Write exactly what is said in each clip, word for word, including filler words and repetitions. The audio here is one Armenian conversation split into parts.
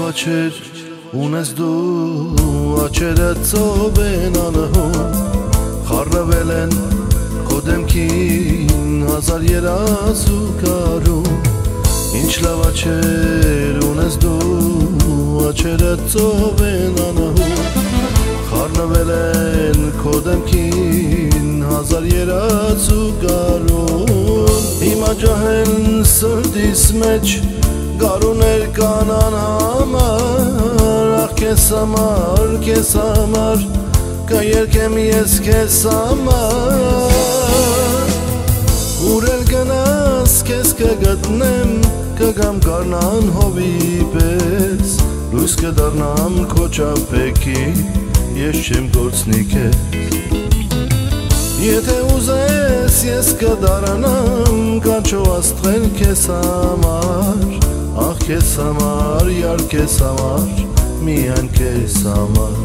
լավաչեր ունես դու աչերը ծով են անհուն խառնվել են քո դեմքին հազար երազու կարում ինչ լավաչեր ունես դու աչերը ծով են անհուն խառնվել են քո դեմքին հազար երազու կարում հիմա ջահել սրտիս մեջ գարուներ կանան համար ախ քեզ համար քեզ համար կերկեմ ես քեզ համար ուր էլ գնաս քեզ կգտնեմ կգամ գարնան հովի պես լույս կդառնամ քո ճապեքի ես չեմ գործնի քեզ եթե ուզես ես կդառնամ կանչով աստղել քեզ համար ախ քեզ համար յար քեզ համար միայն քեզ համար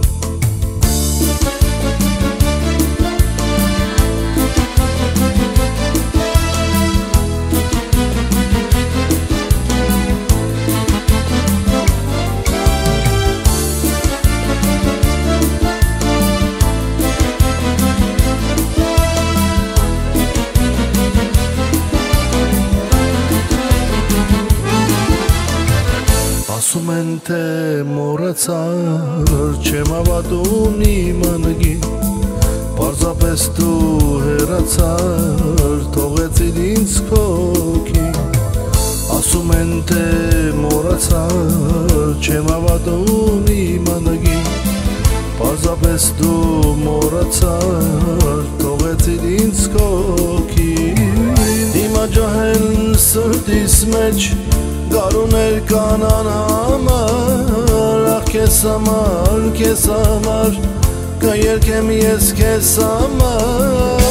ասում են թե մոռացար չեմ հավատում իմ անգին պարզապես դու հեռացար թողեցիր ինձ քո հոգին ասում են թե մոռացար չեմ հավատում իմ անգին պարզապես դու մոռացար թողեցիր ինձ քո հոգին հիմա ջահել սրտիս մեջ գարուներ կանան համար ախ քեզ համար քեզ համար կերկեմ ես քեզ համար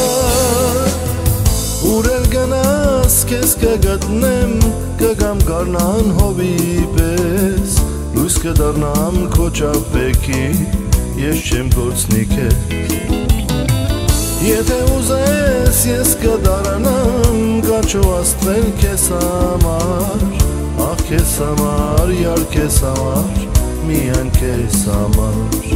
ուր էլ գնաս քեզ կգտնեմ կգամ գարնան հովի պես լույս կդառնամ քո ճապեքի ես չեմ գործնի քեզ եթե ուզես ես կդառնամ կանչով աստղել քեզ համար ախ քեզ համար յար քեզ համար միայն քեզ համար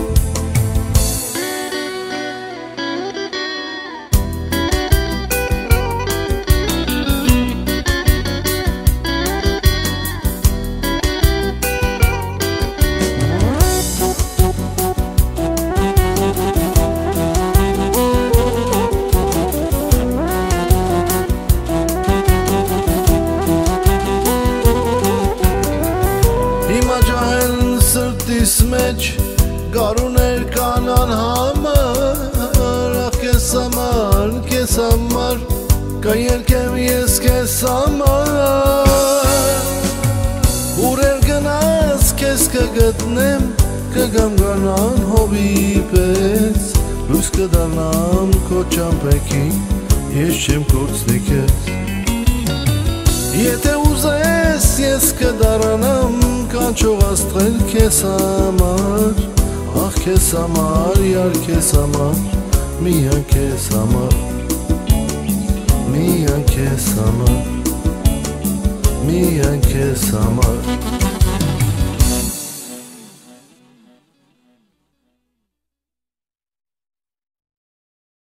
սրտիս մեջ գարուներ կանան համար ախ քեզ համար քեզ համար կերկեմ ես քեզ համար ուր էլ գնաս քեզ կգտնեմ կգամ գարնան հովի պես լույս կդառնամ քո ճամփեքի ես չեմ գործնի քեզ եթե ուզես ես կդառնամ կանչով աստղել քեզ համար ախ քեզ համար յար քեզ համար միայն քեզ համար միայն քեզ համար միայն քեզ համար